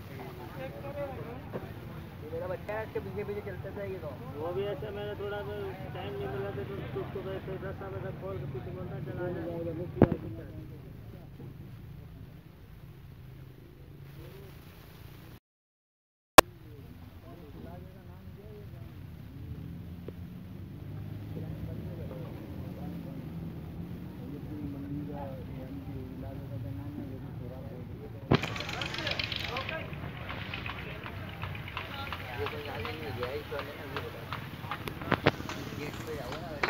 मेरा बच्चा है, इसके पीछे पीछे चलते थे ये तो। वो भी ऐसा मैंने थोड़ा टाइम नहीं मिला तो उसको वैसे 10 साल तक कॉल के पीछे बोलता चला जाएगा। ये तो यहाँ नहीं गया, इस वाले ने गेट पे जाओ ना।